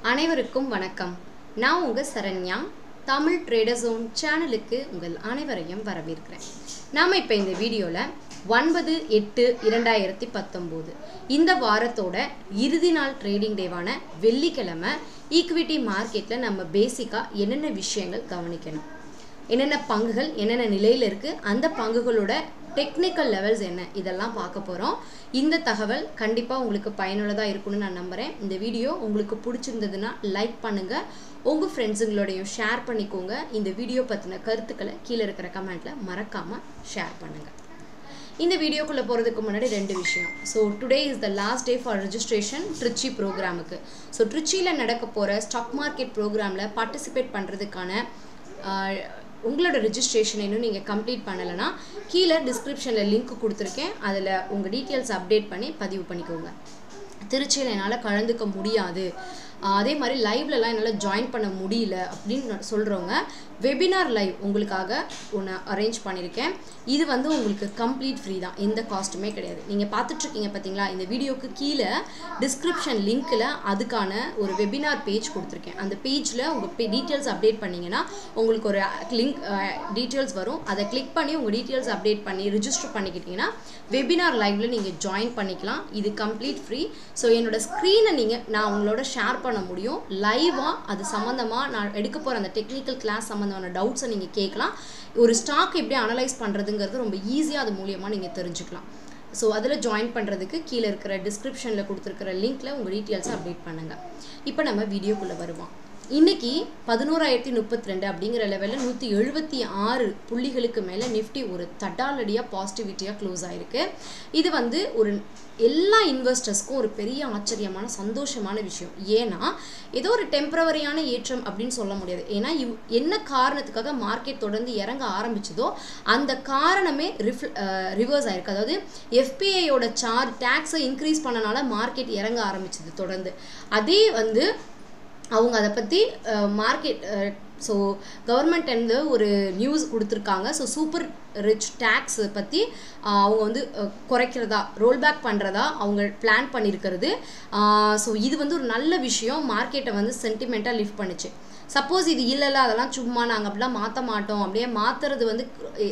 அனைவருக்கும் வணக்கம். நான் உங்க சரண்யா. தமிழ் ட்ரேடர் ஜோன் சேனலுக்கு உங்கள் அனைவரையும் வரவேற்கிறேன். நாம இப்போ இந்த வீடியோல 9/8/2019 இந்த வாரத்தோட இறுதி நாள் ட்ரேடிங் டேவான வெள்ளிக்கிழமை ஈக்விட்டி மார்க்கெட்ல நம்ம பேசிக்கா என்னென்ன விஷயங்கள் கவனிக்கணும், என்னென்ன பங்குகள் என்னென்ன நிலையில் இருக்குது, அந்த பங்குகளோட டெக்னிக்கல் லெவல்ஸ் என்ன, இதெல்லாம் பார்க்க போகிறோம். இந்த தகவல் கண்டிப்பாக உங்களுக்கு பயனுள்ளதாக இருக்கும்னு நான் நம்புகிறேன். இந்த வீடியோ உங்களுக்கு பிடிச்சிருந்ததுன்னா லைக் பண்ணுங்கள், உங்கள் ஃப்ரெண்ட்ஸுங்களோடையும் ஷேர் பண்ணிக்கோங்க. இந்த வீடியோ பற்றின கருத்துக்களை கீழே இருக்கிற கமெண்ட்டில் மறக்காமல் ஷேர் பண்ணுங்கள். இந்த வீடியோக்குள்ளே போகிறதுக்கு முன்னாடி ரெண்டு விஷயம். So today is the last day for registration Trichy ப்ரோக்ராமுக்கு. ஸோ ட்ரிச்சியில் நடக்க போகிற ஸ்டாக் மார்க்கெட் ப்ரோக்ராமில் பார்ட்டிசிபேட் பண்ணுறதுக்கான உங்களோட ரெஜிஸ்ட்ரேஷன் இன்னும் நீங்கள் கம்ப்ளீட் பண்ணலைன்னா கீழே டிஸ்கிரிப்ஷனில் லிங்க் கொடுத்துருக்கேன். அதில் உங்கள் டீட்டெயில்ஸ் அப்டேட் பண்ணி பதிவு பண்ணிக்கோங்க. திருச்சியில் என்னால் கலந்துக்க முடியாது, அதே மாதிரி லைவ்லலாம் என்னால் ஜாயின் பண்ண முடியல அப்படின்னு சொல்கிறவங்க வெபினார் லைவ் உங்களுக்காக ஒன்று அரேஞ்ச் பண்ணியிருக்கேன். இது வந்து உங்களுக்கு கம்ப்ளீட் ஃப்ரீ தான், எந்த காஸ்ட்டுமே கிடையாது. நீங்கள் பார்த்துட்ருக்கீங்க பார்த்தீங்களா, இந்த வீடியோக்கு கீழே டிஸ்கிரிப்ஷன் லிங்க்கில் அதுக்கான ஒரு வெபினார் பேஜ் கொடுத்துருக்கேன். அந்த பேஜில் உங்கள் டீட்டெயில்ஸ் அப்டேட் பண்ணிங்கன்னா உங்களுக்கு ஒரு லிங்க் டீட்டெயில்ஸ் வரும். அதை கிளிக் பண்ணி உங்கள் டீட்டெயில்ஸ் அப்டேட் பண்ணி ரிஜிஸ்டர் பண்ணிக்கிட்டிங்கன்னா வெபினார் லைவில் நீங்கள் ஜாயின் பண்ணிக்கலாம். இது கம்ப்ளீட் ஃப்ரீ. ஸோ என்னோடய ஸ்க்ரீனை நான் உங்களோட ஷேர் பண்ண முடியும். லைவாக அது சம்மந்தமாக நான் எடுக்க போகிற அந்த டெக்னிக்கல் கிளாஸ் சம்மந்தமான டவுட்ஸை நீங்கள் கேட்கலாம். ஒரு ஸ்டாக் எப்படி அனலைஸ் பண்ணுறதுங்கிறது ரொம்ப ஈஸியாக அது மூலியமாக நீங்கள் தெரிஞ்சுக்கலாம். ஸோ அதில் ஜாயின் பண்ணுறதுக்கு கீழே இருக்கிற டிஸ்கிரிப்ஷனில் கொடுத்துருக்கிற லிங்க்கில் உங்கள் டீட்டெயில்ஸை அப்டேட் பண்ணுங்கள். இப்போ நம்ம வீடியோக்குள்ளே வருவோம். இன்றைக்கி 11,032 அப்படிங்கிற லெவலில் 176 புள்ளிகளுக்கு மேலே நிஃப்டி ஒரு தட்டாலடியாக பாசிட்டிவிட்டியாக க்ளோஸ் ஆகிருக்கு. இது வந்து ஒரு எல்லா இன்வெஸ்டர்ஸ்க்கும் ஒரு பெரிய ஆச்சரியமான சந்தோஷமான விஷயம். ஏன்னா ஏதோ ஒரு டெம்பரவரியான ஏற்றம் அப்படின்னு சொல்ல முடியாது. ஏன்னா என்ன காரணத்துக்காக மார்க்கெட் தொடர்ந்து இறங்க ஆரம்பிச்சதோ அந்த காரணமே ரிவர்ஸ் ஆயிருக்கு. அதாவது எஃபிஐயோட டேக்ஸை இன்க்ரீஸ் பண்ணனால மார்க்கெட் இறங்க ஆரம்பிச்சது தொடர்ந்து. அதே வந்து அவங்க அதை பற்றி மார்க்கெட் ஸோ கவர்மெண்ட் வந்து ஒரு நியூஸ் கொடுத்துருக்காங்க. ஸோ சூப்பர் ரிச் டேக்ஸ் பற்றி அவங்க வந்து குறைக்கிறதா ரோல்பேக் பண்ணுறதா அவங்க பிளான் பண்ணியிருக்கிறது. ஸோ இது வந்து ஒரு நல்ல விஷயம், மார்க்கெட்டை வந்து சென்டிமெண்ட்டாக லிஃப்ட் பண்ணிச்சு. சப்போஸ் இது இல்லைல்ல அதெல்லாம் சும்மா நாங்கள் அப்படிலாம் மாற்ற மாட்டோம், அப்படியே மாற்றுறது வந்து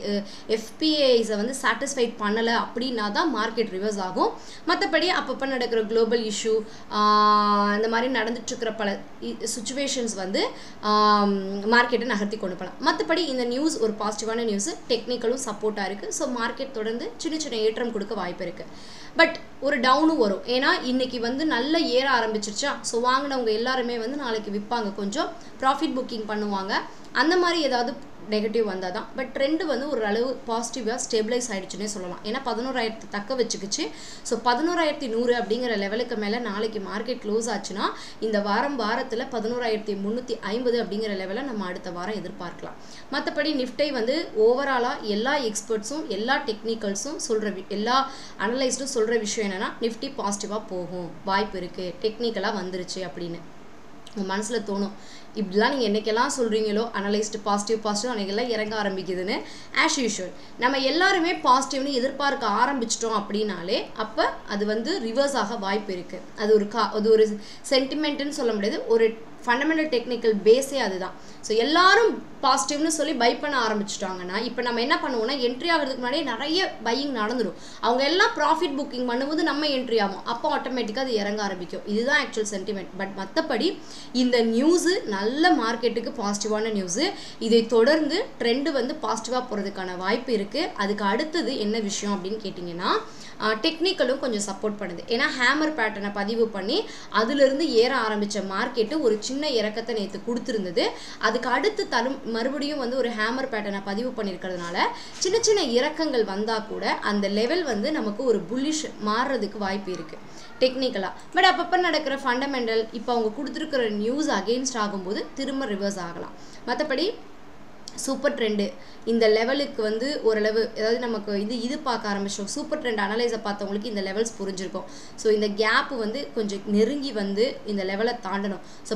எஃபிஐஸை வந்து சாட்டிஸ்ஃபைட் பண்ணலை அப்படின்னா தான் மார்க்கெட் ரிவர்ஸ் ஆகும். மற்றபடி அப்பப்போ நடக்கிற குளோபல் இஷ்யூ இந்த மாதிரி நடந்துட்டுருக்கிற பல சுச்சுவேஷன்ஸ் வந்து மார்க்கெட்டை நகர்த்தி கொண்டு போகலாம். மற்றபடி இந்த நியூஸ் ஒரு பாசிட்டிவான நியூஸு, டெக்னிக்கலும் சப்போர்ட்டாக இருக்குது. ஸோ மார்க்கெட் தொடர்ந்து சின்ன சின்ன ஏற்றம் கொடுக்க வாய்ப்பு இருக்குது. பட் ஒரு டவுனும் வரும். ஏன்னா இன்றைக்கி வந்து நல்ல ஏற ஆரம்பிச்சிருச்சா, ஸோ வாங்கினவங்க எல்லாருமே வந்து நாளைக்கு விற்பாங்க, கொஞ்சம் ப்ராஃபிட் புக்கிங் பண்ணுவாங்க. அந்த மாதிரி ஏதாவது நெகட்டிவ் வந்தால் தான். பட் ட்ரெண்டு வந்து ஒரு அளவு பாசிட்டிவாக ஸ்டெபிளைஸ் ஆகிடுச்சுன்னே சொல்லலாம். ஏன்னா 11,000 தக்க வச்சுக்கிச்சு. ஸோ 11,100 அப்படிங்கிற லெவலுக்கு மேலே நாளைக்கு மார்க்கெட் க்ளோஸ் ஆச்சுன்னா இந்த வாரத்தில் 11,350 அப்படிங்கிற லெவலில் நம்ம அடுத்த வாரம் எதிர்பார்க்கலாம். மற்றபடி நிஃப்டை வந்து ஓவராலாக எல்லா எக்ஸ்பர்ட்ஸும் எல்லா டெக்னிக்கல்ஸும் எல்லா அனலைஸ்டும் சொல்கிற விஷயம் என்னென்னா நிஃப்டி பாசிட்டிவாக போகும் வாய்ப்பு இருக்குது, டெக்னிக்கலாக வந்துருச்சு அப்படின்னு உங்கள் மனசில் தோணும். இப்படிலாம் நீங்கள் என்றைக்கெல்லாம் சொல்கிறீங்களோ அனலைஸ்டு பாசிட்டிவ் அன்றைக்கெல்லாம் இறங்க ஆரம்பிக்குதுன்னு, ஆஸ் யூஷுவல் நம்ம எல்லாருமே பாசிட்டிவ்னு எதிர்பார்க்க ஆரம்பிச்சிட்டோம் அப்படின்னாலே அப்போ அது வந்து ரிவர்ஸ் ஆக வாய்ப்பு இருக்குது. அது ஒரு சென்டிமெண்ட்டுன்னு சொல்ல முடியாது, ஒரு ஃபண்டமெண்டல் டெக்னிக்கல் பேஸே அதுதான். ஸோ எல்லாரும் பாசிட்டிவ்னு சொல்லி பை பண்ண ஆரம்பிச்சிட்டாங்கன்னா இப்போ நம்ம என்ன பண்ணுவோம்னா என்ட்ரி ஆகிறதுக்கு முன்னாடியே நிறைய பையிங் நடந்துடும். அவங்க எல்லாம் ப்ராஃபிட் புக்கிங் பண்ணும்போது நம்ம என்ட்ரி ஆகும், அப்போ ஆட்டோமேட்டிக்காக அது இறங்க ஆரம்பிக்கும். இதுதான் ஆக்சுவல் சென்டிமெண்ட். பட் மற்றபடி இந்த நியூஸு நல்ல மார்க்கெட்டுக்கு பாசிட்டிவான நியூஸு. இதை தொடர்ந்து ட்ரெண்டு வந்து பாசிட்டிவாக போகிறதுக்கான வாய்ப்பு இருக்குது. அதுக்கு அடுத்தது என்ன விஷயம் அப்படின்னு கேட்டிங்கன்னா டெக்னிக்கலும் கொஞ்சம் சப்போர்ட் பண்ணுது. ஏன்னா ஹேமர் பேட்டர்னை பதிவு பண்ணி அதிலிருந்து ஏற ஆரம்பித்த மார்க்கெட்டு ஒரு சின்ன இறக்கத்தை நேற்று கொடுத்துருந்தது. அதுக்கு அடுத்து மறுபடியும் வந்து ஒரு ஹேமர் பேட்டர்னை பதிவு பண்ணியிருக்கிறதுனால சின்ன சின்ன இறக்கங்கள் வந்தால் கூட அந்த லெவல் வந்து நமக்கு ஒரு புல்லிஷ் மாறுறதுக்கு வாய்ப்பு இருக்குது டெக்னிக்கலாக. பட் அப்பப்போ நடக்கிற ஃபண்டமெண்டல் இப்போ அவங்க கொடுத்துருக்கிற நியூஸ் அகெயின்ஸ்ட் ஆகும்போது திரும்ப ரிவர்ஸ் ஆகலாம். மற்றபடி சூப்பர் ட்ரெண்டு இந்த லெவலுக்கு வந்து ஓரளவு, அதாவது நமக்கு இது பார்க்க ஆரம்பிச்சோம். சூப்பர் ட்ரெண்ட் அனலைஸை பார்த்தவங்களுக்கு இந்த லெவல்ஸ் புரிஞ்சிருக்கும். ஸோ இந்த கேப்பு வந்து கொஞ்சம் நெருங்கி வந்து இந்த லெவலை தாண்டணும். ஸோ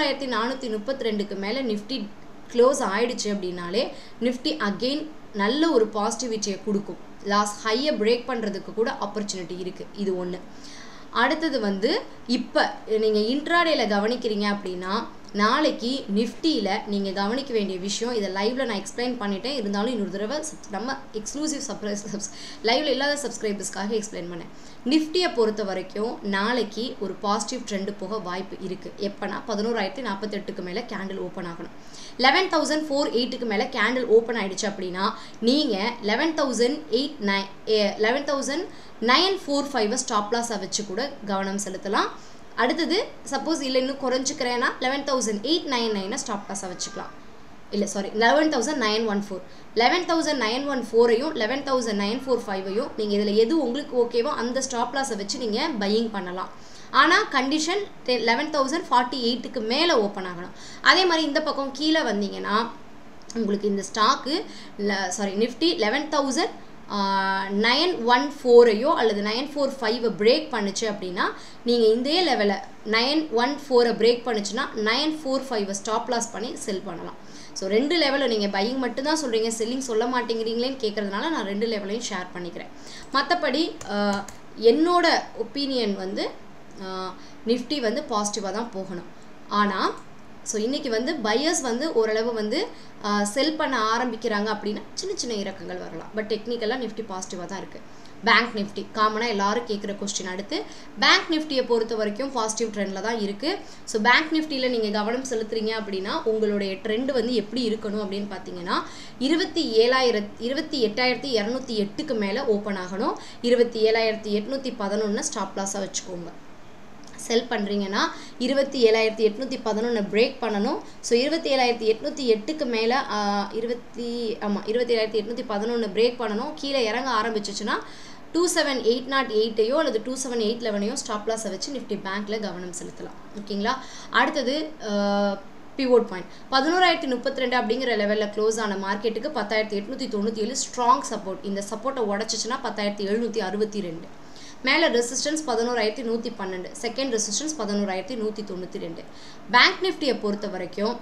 11,432க்கு மேலே நிஃப்டி க்ளோஸ் ஆகிடுச்சு அப்படின்னாலே நிஃப்டி அகெயின் நல்ல ஒரு பாசிட்டிவிட்டியை கொடுக்கும். லாஸ்ட் ஹையை பிரேக் பண்ணுறதுக்கு கூட ஆப்பர்ச்சுனிட்டி இருக்குது. இது ஒன்று. அடுத்தது வந்து இப்போ நீங்கள் இன்ட்ராடேயில் கவனிக்கிறீங்க அப்படின்னா நாளைக்கு நிஃப்டியில் நீங்கள் கவனிக்க வேண்டிய விஷயம், இதை லைவில் நான் எக்ஸ்பிளைன் பண்ணிட்டேன், இருந்தாலும் இன்னொரு தடவை நம்ம எக்ஸ்க்ளூசிவ் லைவில் இல்லாத சப்ஸ்கிரைபர்ஸ்க்காக எக்ஸ்பிளைன் பண்ணேன். நிஃப்டியை பொறுத்த வரைக்கும் நாளைக்கு ஒரு பாசிட்டிவ் ட்ரெண்டு போக வாய்ப்பு இருக்குது. எப்போனா 11,048க்கு மேலே கேண்டில் ஓப்பன் ஆகணும். 11,408க்கு மேலே கேண்டில் ஓப்பன் ஆகிடுச்சு அப்படின்னா நீங்கள் 11,945 ஸ்டாப் லாஸை வச்சு கூட கவனம் செலுத்தலாம். அடுத்தது சப்போஸ் இல்லை இன்னும் குறைஞ்சிக்கிறேன்னா 11,899 ஸ்டாப் லாஸாக வச்சுக்கலாம். இல்லை சாரி 11,914 11,914ஐயும் 11,945ஐயும் நீங்கள் இதில் எது உங்களுக்கு ஓகேவோ அந்த ஸ்டாப் லாஸை வச்சு நீங்கள் பையிங் பண்ணலாம். ஆனால் கண்டிஷன் 11,048க்கு மேலே ஓப்பன் ஆகணும். அதே மாதிரி இந்த பக்கம் கீழே வந்தீங்கன்னா உங்களுக்கு இந்த ஸ்டாக்கு நிஃப்டி 11,914ஐயோ அல்லது 945 பிரேக் பண்ணுச்சு அப்படின்னா நீங்கள் இந்த லெவலில் 914 பிரேக் பண்ணுச்சுன்னா 945 ஸ்டாப் லாஸ் பண்ணி செல் பண்ணலாம். ஸோ 2 லெவலில் நீங்கள் பையிங் மட்டும்தான் சொல்கிறீங்க, செல்லிங் சொல்ல மாட்டேங்கிறீங்களேன்னு கேட்குறதுனால நான் 2 லெவலையும் ஷேர் பண்ணிக்கிறேன். மற்றபடி என்னோட ஒப்பீனியன் வந்து நிஃப்டி வந்து பாசிட்டிவாக தான் போகணும். ஆனால் ஸோ இன்றைக்கி வந்து பையர்ஸ் வந்து ஓரளவு வந்து செல் பண்ண ஆரம்பிக்கிறாங்க அப்படின்னா சின்ன சின்ன இறக்கங்கள் வரலாம். பட் டெக்னிக்கலாக நிஃப்டி பாசிட்டிவாக தான் இருக்குது. பேங்க் நிஃப்டி காமனாக எல்லாரும் கேட்குற கொஸ்டின். அடுத்து பேங்க் நிஃப்டியை பொறுத்த வரைக்கும் பாசிட்டிவ் ட்ரெண்டில் தான் இருக்குது. ஸோ பேங்க் நிஃப்டியில் நீங்கள் கவனம் செலுத்துறீங்க அப்படின்னா உங்களுடைய ட்ரெண்டு வந்து எப்படி இருக்கணும் அப்படின்னு பார்த்தீங்கன்னா 28,208க்கு மேலே ஓப்பன் ஆகணும். 27,811 ஸ்டாப் லாஸாக வச்சுக்கோங்க. செல் பண்ணுறீங்கன்னா 27,811 பிரேக் பண்ணணும். ஸோ 27,808க்கு மேலே 27,811 பிரேக் பண்ணணும். கீழே இறங்க ஆரம்பிச்சிச்சுன்னா 27,808ஐயோ அல்லது 27,811ஐயோ ஸ்டாப் லாஸை வச்சு நிஃப்டி பேங்க்கில் கவனம் செலுத்தலாம். ஓகேங்களா? அடுத்தது பிவோட் பாயிண்ட் 11,032 அப்படிங்கிற லெவலில் க்ளோஸ் ஆன மார்க்கெட்டுக்கு 10,897 ஸ்ட்ராங் சப்போர்ட். இந்த சப்போர்ட்டை உடச்சிச்சுன்னா 10,762. மேலே ரெசிஸ்டன்ஸ் 11,112, செகண்ட் ரெசிஸ்டன்ஸ் 11,192. பேங்க் நிஃப்டியை பொறுத்த வரைக்கும்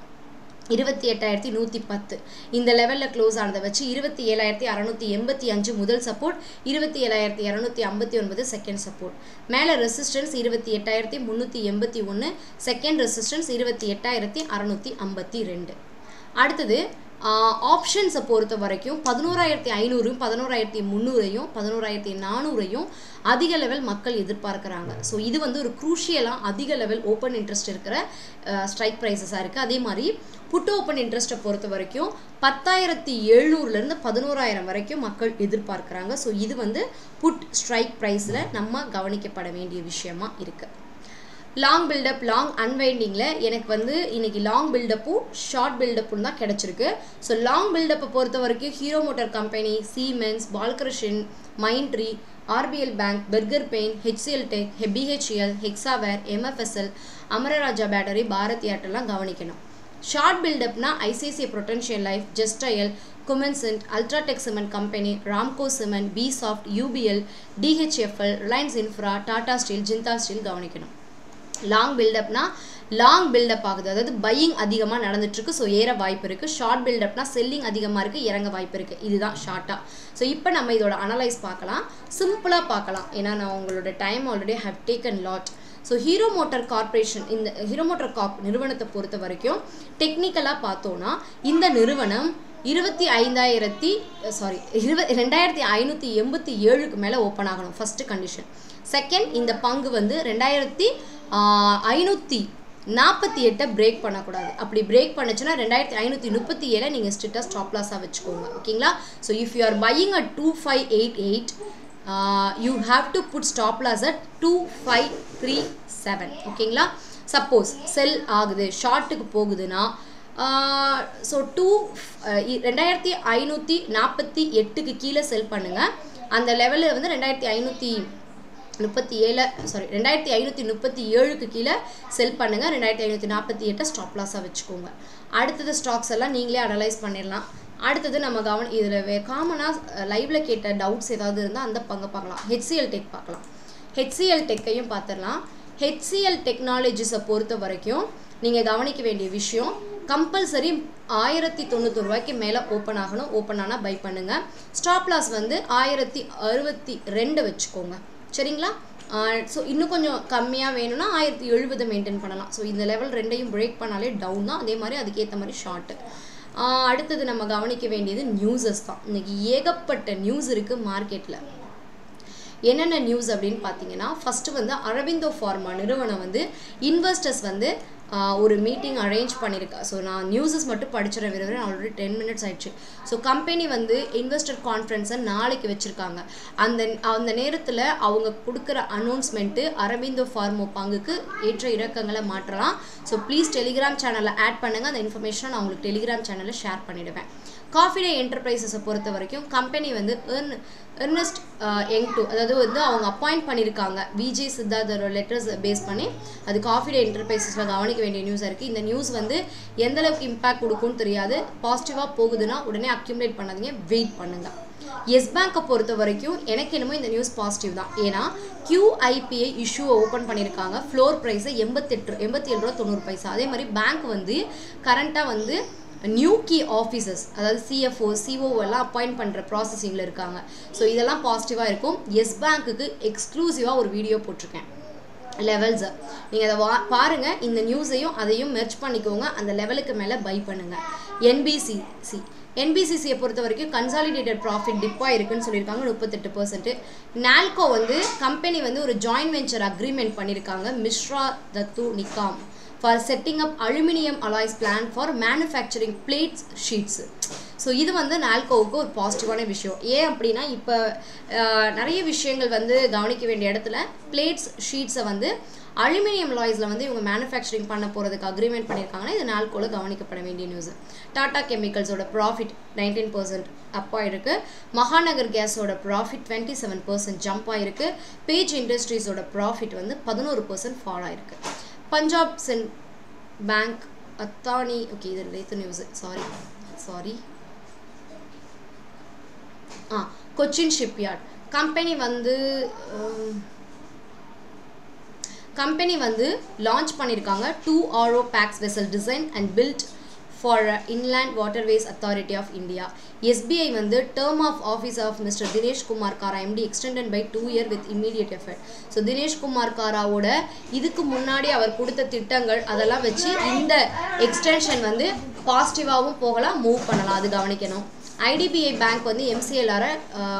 28,110 இந்த லெவலில் க்ளோஸ் ஆனதை வச்சு 27,685 முதல் சப்போர்ட், 27,259 செகண்ட் சப்போர்ட். மேலே ரெசிஸ்டன்ஸ் 28,381, செகண்ட் ரெசிஸ்டன்ஸ் 28,652. அடுத்தது ஆப்ஷன்ஸை பொறுத்த வரைக்கும் 11,500, 11,300, 11,400 அதிக லெவல் மக்கள் எதிர்பார்க்குறாங்க. ஸோ இது வந்து ஒரு க்ரூஷியலாக அதிக லெவல் ஓப்பன் இன்ட்ரெஸ்ட் இருக்கிற ஸ்ட்ரைக் ப்ரைஸஸாக இருக்குது. அதே மாதிரி புட் ஓப்பன் இன்ட்ரெஸ்ட்டை பொறுத்த வரைக்கும் 10,700லேருந்து 11,000 வரைக்கும் மக்கள் எதிர்பார்க்குறாங்க. ஸோ இது வந்து புட் ஸ்ட்ரைக் ப்ரைஸில் நம்ம கவனிக்கப்பட வேண்டிய விஷயமா இருக்குது. லாங் பில்டப் லாங் அன்வைண்டிங்கில் எனக்கு வந்து இன்றைக்கி லாங் பில்டப்பும் ஷார்ட் பில்டப்பும் தான் கிடச்சிருக்கு. ஸோ லாங் பில்டப்பை பொறுத்த வரைக்கும் Hero Motor company, Siemens, Balkrishnan, Mindtree, RBL bank, Berger paint, HCL tech, BHEL, Hexaware, MFSL, Amararaja battery, Bharat ஏர்டெல்லாம் கவனிக்கணும். ஷார்ட் பில்டப்னா ஐசிஐசிஐ ப்ரொடென்ஷியல் லைஃப், ஜெஸ்டயல், குமென்சென்ட், UltraTech cement company, Ramco cement, பிசாஃப்ட், UBL, DHFL, Reliance infra, Tata steel, Jindal steel கவனிக்கணும். லாங் பில்டப்னா லாங் பில்டப் ஆகுது, அதாவது பையிங் அதிகமாக நடந்துட்டுருக்கு. ஸோ ஏற வாய்ப்பு இருக்குது. ஷார்ட் பில்டப்னா செல்லிங் அதிகமாக இருக்குது, இறங்க வாய்ப்பு இருக்குது. இதுதான் ஷார்ட்டாக. ஸோ இப்போ நம்ம இதோட அனலைஸ் பார்க்கலாம், சிம்பிளாக பார்க்கலாம். ஏன்னா நான் உங்களோட time already have taken lot. So Hero Motor Corporation, இந்த ஹீரோ மோட்டார் நிறுவனத்தை பொறுத்த வரைக்கும் டெக்னிக்கலாக பார்த்தோன்னா இந்த நிறுவனம் 2,587க்கு மேலே ஓப்பன் ஆகணும். First condition. செகண்ட், இந்த பங்கு வந்து 2,548 பிரேக் பண்ணக்கூடாது. அப்படி பிரேக் பண்ணுச்சுன்னா 2,537 நீங்கள் ஸ்ட்ரிக்டாக ஸ்டாப் லாஸாக வச்சுக்கோங்க. ஓகேங்களா? So if you are buying at 2,588 you have to put stop loss at 2,537. ஓகேங்களா? சப்போஸ் செல் ஆகுது, ஷார்ட்டுக்கு போகுதுன்னா ஸோ 2,548க்கு கீழே செல் பண்ணுங்கள். அந்த லெவலில் வந்து 2,537க்கு கீழே செல் பண்ணுங்கள். 2,548 ஸ்டாப் லாஸாக வச்சுக்கோங்க. அடுத்தது ஸ்டாக்ஸ் எல்லாம் நீங்களே அனலைஸ் பண்ணிடலாம். அடுத்தது நம்ம இதில் காமனாக லைவில் கேட்ட டவுட்ஸ் ஏதாவது இருந்தால் அந்த பங்கு பார்க்கலாம். HCL டெக் பார்க்கலாம். HCL டெக்கையும் பார்த்துடலாம். HCL டெக்னாலஜிஸை பொறுத்த வரைக்கும் நீங்கள் கவனிக்க வேண்டிய விஷயம், கம்பல்சரி 1,091 மேலே ஓப்பன் ஆகணும். ஓப்பன் ஆனால் பை பண்ணுங்கள். ஸ்டாப் லாஸ் வந்து 1,062 வச்சுக்கோங்க. சரிங்களா? ஸோ இன்னும் கொஞ்சம் கம்மியாக வேணும்னா 1070 மெயின்டைன் பண்ணலாம். ஸோ இந்த லெவல் ரெண்டையும் பிரேக் பண்ணாலே டவுன் தான். அதே மாதிரி அதுக்கேற்ற மாதிரி ஷார்ட்டு. அடுத்தது நம்ம கவனிக்க வேண்டியது நியூஸஸ் தான். இன்றைக்கி ஏகப்பட்ட நியூஸ் இருக்குது மார்க்கெட்டில். என்னென்ன நியூஸ் அப்படின்னு பார்த்தீங்கன்னா, ஃபஸ்ட்டு வந்து அரவிந்தோ ஃபார்மா நிறுவனம் வந்து இன்வெஸ்டர்ஸ் வந்து ஒரு மீட்டிங் அரேஞ்ச் பண்ணியிருக்கா. ஸோ நான் நியூஸஸ் மட்டும் படிச்சிட விரும்புகிறேன். ஆல்ரெடி 10 minutes ஆயிடுச்சு. ஸோ கம்பெனி வந்து இன்வெஸ்டர் கான்ஃபரன்ஸை நாளைக்கு வச்சுருக்காங்க. அந்த நேரத்தில் அவங்க கொடுக்குற அனௌன்ஸ்மெண்ட்டு அரவிந்தோ ஃபார்மா பங்குக்கு ஏற்ற இறக்கங்களை மாற்றலாம். ஸோ ப்ளீஸ் டெலிகிராம் சேனலில் ஆட் பண்ணுங்கள். அந்த இன்ஃபர்மேஷன் நான் உங்களுக்கு டெலிகிராம் சேனலில் ஷேர் பண்ணிவிடுவேன். காஃபி டே என்டர்பிரைசஸை பொறுத்த வரைக்கும் கம்பெனி வந்து எர்னஸ்ட் யங் டூ, அதாவது வந்து அவங்க அப்பாயிண்ட் பண்ணியிருக்காங்க விஜய் சித்தார்த்தோட லெட்டர்ஸ் பேஸ் பண்ணி. அது காஃபி டே என்டர்பிரைசஸில் கவனிக்க வேண்டிய நியூஸாக இருக்குது. இந்த நியூஸ் வந்து எந்தளவுக்கு இம்பேக்ட் கொடுக்கும்னு தெரியாது. பாசிட்டிவாக போகுதுன்னா உடனே அக்யூமுலேட் பண்ணாதீங்க, வெயிட் பண்ணுங்கள். எஸ் பேங்கை பொறுத்த வரைக்கும் எனக்கு என்னமோ இந்த நியூஸ் பாசிட்டிவ் தான். ஏன்னா QIPI இஷ்யூவை ஓப்பன் பண்ணியிருக்காங்க. ஃப்ளோர் ப்ரைஸை 87.90 ரூபா. அதே மாதிரி பேங்க் வந்து கரண்ட்டாக வந்து நியூ கீ ஆஃபீஸர்ஸ், அதாவது CFO COO எல்லாம் அப்பாயிண்ட் பண்ணுற ப்ராசஸிங்கில் இருக்காங்க. ஸோ இதெல்லாம் பாசிட்டிவாக இருக்கும். எஸ் பேங்க்குக்கு எக்ஸ்க்ளூசிவாக ஒரு வீடியோ போட்டிருக்கேன், லெவல்ஸை. நீங்கள் அதை பாருங்கள். இந்த நியூஸையும் அதையும் மெர்ச் பண்ணிக்கோங்க. அந்த லெவலுக்கு மேலே பை பண்ணுங்கள். NBCCயை பொறுத்த வரைக்கும் கன்சாலிடேட்டட் ப்ராஃபிட் டிப்பாக இருக்குன்னு சொல்லியிருக்காங்க 38%. நால்கோ வந்து கம்பெனி வந்து ஒரு ஜாயின்ட் வெஞ்சர் அக்ரிமெண்ட் பண்ணியிருக்காங்க Mishra Dhatu Nigam for setting up aluminum alloys plant for manufacturing plates sheets. ஸோ இது வந்து நால்கோவுக்கு ஒரு பாசிட்டிவான விஷயம். ஏன் அப்படின்னா இப்போ நிறைய விஷயங்கள் வந்து கவனிக்க வேண்டிய இடத்துல பிளேட்ஸ் ஷீட்ஸை வந்து அலுமினியம் லாய்ஸில் வந்து இவங்க மேனுஃபேக்சரிங் பண்ண போகிறதுக்கு அக்ரிமெண்ட் பண்ணியிருக்காங்கன்னா இது நால்கோவில் கவனிக்கப்பட வேண்டிய நியூஸ். டாடா கெமிக்கல்ஸோட ப்ராஃபிட் 19% அப் ஆகிருக்கு. மகாநகர் கேஸோட ப்ராஃபிட் 27% ஜம்ப் ஆகிருக்கு. பேஜ் இண்டஸ்ட்ரீஸோட ப்ராஃபிட் வந்து 11% ஃபால் ஆகிருக்கு. பஞ்சாப் பேங்க் அத்தானி, ஓகே இது லேத்து news, sorry Cochin shipyard company வந்து லான்ச் பண்ணியிருக்காங்க 2 RO PAX vessel design and built for Inland Waterways Authority of India. SBI வந்து term of office of Mr. Dinesh Kumar Kara MD extended by 2 years with immediate effect. ஸோ தினேஷ் குமார் காராவோட இதுக்கு முன்னாடி அவர் கொடுத்த திட்டங்கள் அதெல்லாம் வச்சு இந்த எக்ஸ்டென்ஷன் வந்து பாசிட்டிவாகவும் போகலாம், மூவ் பண்ணலாம். அது கவனிக்கணும். IDBI பேங்க் வந்து MCLR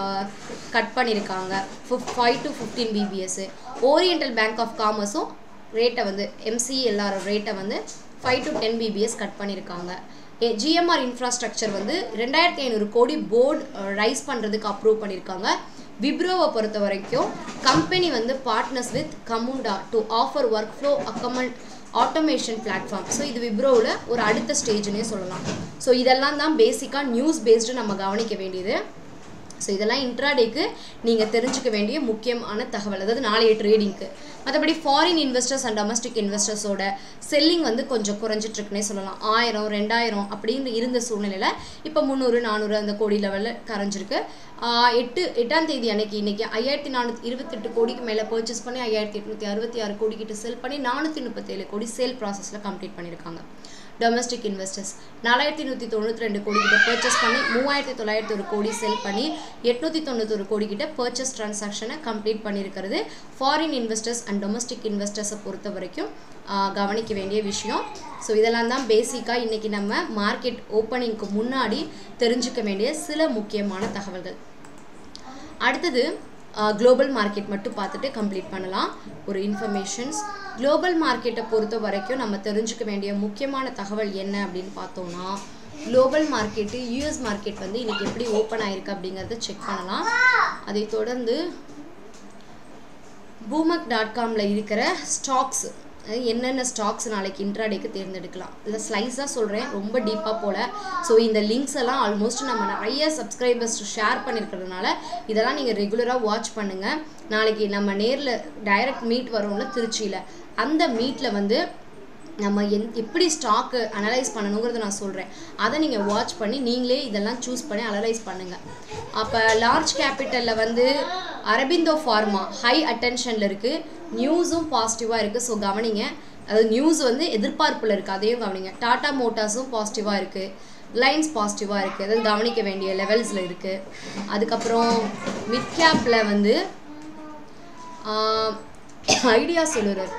கட் பண்ணியிருக்காங்க 5 to 15 BPS. Oriental bank of காமர்ஸும் ரேட்டை வந்து MCLR ரேட்டை வந்து 5 to 10 BPS கட் பண்ணியிருக்காங்க. GMR இன்ஃப்ராஸ்ட்ரக்சர் வந்து 2500 கோடி போர்டு ரைஸ் பண்ணுறதுக்கு அப்ரூவ் பண்ணியிருக்காங்க. விப்ரோவை பொறுத்த வரைக்கும் கம்பெனி வந்து partners with Camunda to offer workflow automation platform. So இது விப்ரோவில் ஒரு அடுத்த ஸ்டேஜ்னே சொல்லலாம். ஸோ இதெல்லாம் தான் பேசிக்காக நியூஸ் பேஸ்டு நம்ம கவனிக்க வேண்டியது. ஸோ இதெல்லாம் இன்ட்ராடேக்கு நீங்கள் தெரிஞ்சுக்க வேண்டிய முக்கியமான தகவல், அதாவது நாளைய ட்ரேடிங்க்கு. மற்றபடி ஃபாரின் இன்வெஸ்டர்ஸ் அண்ட் டொமஸ்டிக் இன்வெஸ்டர்ஸோட செல்லிங் வந்து கொஞ்சம் குறைஞ்சிட்ருக்குன்னே சொல்லலாம். 1000 2000 அப்படின்னு இருந்த சூழ்நிலையில் இப்போ 300 400 அந்த கோடி லெவலில் கரைஞ்சிருக்கு. 8ஆம் தேதி இன்னைக்கு 5428 கோடிக்கு மேலே பர்ச்சேஸ் பண்ணி 5866 கோடிக்கிட்ட செல் பண்ணி 437 கோடி சேல் ப்ராசஸில் கம்ப்ளீட் பண்ணியிருக்காங்க. டொமஸ்டிக் இன்வெஸ்டர்ஸ் 4192 கோடி கிட்ட பர்ச்சேஸ் பண்ணி 3901 கோடி செல் பண்ணி 891 கோடி கிட்ட பர்ச்சேஸ் டிரான்சாக்ஷனை கம்ப்ளீட் பண்ணியிருக்கிறது ஃபாரின் இன்வெஸ்டர்ஸ் அண்ட் டொமஸ்டிக் இன்வெஸ்டர்ஸை பொறுத்த வரைக்கும் கவனிக்க வேண்டிய விஷயம். ஸோ இதெல்லாம் தான் பேசிக்காக இன்றைக்கி நம்ம மார்க்கெட் ஓப்பனிங்க்கு முன்னாடி தெரிஞ்சுக்க வேண்டிய சில முக்கியமான தகவல்கள். அடுத்தது குளோபல் மார்க்கெட் மட்டும் பார்த்துட்டு கம்ப்ளீட் பண்ணலாம். ஒரு இன்ஃபர்மேஷன்ஸ் குளோபல் மார்க்கெட்டை பொறுத்த வரைக்கும் நம்ம தெரிஞ்சுக்க வேண்டிய முக்கியமான தகவல் என்ன அப்படின்னு பார்த்தோம்னா, குளோபல் மார்க்கெட்டு US மார்க்கெட் வந்து இன்றைக்கி எப்படி ஓப்பன் ஆகிருக்கு அப்படிங்கிறத செக் பண்ணலாம். அதை தொடர்ந்து boomach.comல இருக்கிற ஸ்டாக்ஸ், என்னென்ன ஸ்டாக்ஸ் நாளைக்கு இன்ட்ராடேக்கு தேர்ந்தெடுக்கலாம். இதில் ஸ்லைஸாக சொல்கிறேன், ரொம்ப டீப்பாக போல. ஸோ இந்த லிங்க்ஸ் எல்லாம் ஆல்மோஸ்ட் நம்ம நிறைய சப்ஸ்கிரைபர்ஸ் ஷேர் பண்ணியிருக்கிறதுனால இதெல்லாம் நீங்கள் ரெகுலராக வாட்ச் பண்ணுங்கள். நாளைக்கு நம்ம நேரில் டைரக்ட் மீட் வரோம்ல திருச்சியில், அந்த மீட்டில் வந்து நம்ம எப்படி ஸ்டாக்கு அனலைஸ் பண்ணணுங்கிறத நான் சொல்கிறேன். அதை நீங்கள் வாட்ச் பண்ணி நீங்களே இதெல்லாம் சூஸ் பண்ணி அனலைஸ் பண்ணுங்கள். அப்போ லார்ஜ் கேபிட்டலில் வந்து அரபிந்தோ ஃபார்மா ஹை அட்டென்ஷனில் இருக்குது, நியூஸும் பாசிட்டிவாக இருக்குது. ஸோ கவனிங்க, அதாவது நியூஸ் வந்து எதிர்பார்ப்பில் இருக்குது, அதையும் கவனிங்க. டாடா மோட்டார்ஸும் பாசிட்டிவாக இருக்குது, ரிலையன்ஸ் பாசிட்டிவாக இருக்குது, அதாவது கவனிக்க வேண்டிய லெவல்ஸில் இருக்குது. அதுக்கப்புறம் மிட் கேப்பில் வந்து ஐடியா சொல்லுறார்.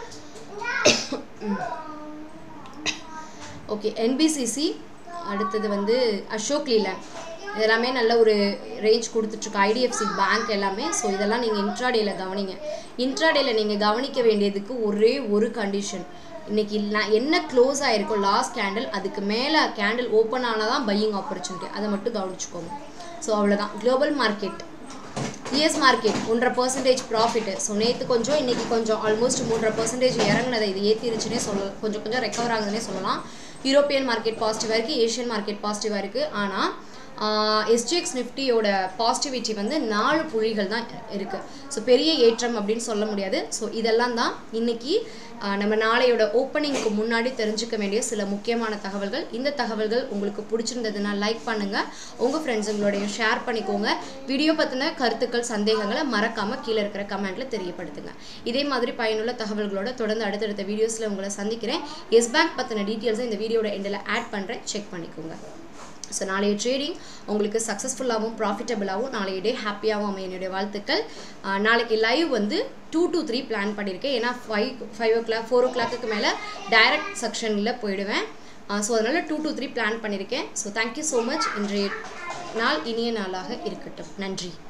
ஓகே, என்பிசிசி, அடுத்தது வந்து அசோக் லீலாண்ட், இதெல்லாமே நல்ல ஒரு ரேஞ்ச் கொடுத்துட்ருக்கு. ஐடிஎஃப்சி பேங்க் எல்லாமே. ஸோ இதெல்லாம் நீங்கள் இன்ட்ராடேயில் கவனிங்க. இன்ட்ராடேயில் நீங்கள் கவனிக்க வேண்டியதுக்கு ஒரே ஒரு கண்டிஷன், இன்றைக்கி நான் என்ன க்ளோஸ் ஆகிருக்கோ லாஸ்ட் கேண்டில் அதுக்கு மேலே கேண்டில் ஓப்பன் ஆனால் தான் பையிங் ஆப்பர்ச்சுனிட்டி, அதை மட்டும் கவனிச்சுக்கோங்க. ஸோ அவ்வளோதான். Global market, US market 1.5% profit. So நேற்று கொஞ்சம் இன்றைக்கி கொஞ்சம் ஆல்மோஸ்ட் 3.5% இறங்குனதை இது ஏற்றிருச்சுனே சொல்லலாம். கொஞ்சம் கொஞ்சம் ரெக்கவர் ஆகுதுன்னே சொல்லலாம். யூரோப்பியன் மார்க்கெட் பாசிட்டிவாக இருக்குது, ஏஷியன் மார்க்கெட் பாசிட்டிவாக இருக்குது. ஆனால் எஸ்ஜிஎக்ஸ் நிஃப்டியோட பாசிட்டிவிட்டி வந்து 4 புள்ளிகள் தான் இருக்குது. ஸோ பெரிய ஏற்றம் அப்படின்னு சொல்ல முடியாது. ஸோ இதெல்லாம் தான் இன்றைக்கி நம்ம நாளையோட ஓப்பனிங்க்கு முன்னாடி தெரிஞ்சுக்க வேண்டிய சில முக்கியமான தகவல்கள். இந்த தகவல்கள் உங்களுக்கு பிடிச்சிருந்ததுன்னா லைக் பண்ணுங்கள், உங்கள் ஃப்ரெண்ட்ஸுங்களோடையும் ஷேர் பண்ணிக்கோங்க. வீடியோ பற்றின கருத்துக்கள், சந்தேகங்களை மறக்காமல் கீழே இருக்கிற கமெண்ட்டில் தெரியப்படுத்துங்க. இதே மாதிரி பயனுள்ள தகவல்களோட தொடர்ந்து அடுத்தடுத்த வீடியோஸில் உங்களை சந்திக்கிறேன். எஸ் பேங்க் பற்றின டீட்டெயில்ஸை இந்த வீடியோட எண்டில் ஆட் பண்ணுறேன், செக் பண்ணிக்கோங்க. ஸோ நாளைய ட்ரேடிங் உங்களுக்கு சக்ஸஸ்ஃபுல்லாகவும் ப்ராஃபிட்டபிளாகவும் நாளைய டே ஹாப்பியாகவும் அமைய என்னுடைய வாழ்த்துக்கள். நாளைக்கு லைவ் வந்து 2 to 3 பிளான் பண்ணியிருக்கேன். ஏன்னா 5 o'clock 4 o'clock மேலே டைரக்ட் செக்ஷனில் போயிடுவேன். ஸோ அதனால் 2 to 3 பிளான் பண்ணியிருக்கேன். So thank you so much. இன்றைய நாள் இனிய நாளாக இருக்கட்டும். நன்றி.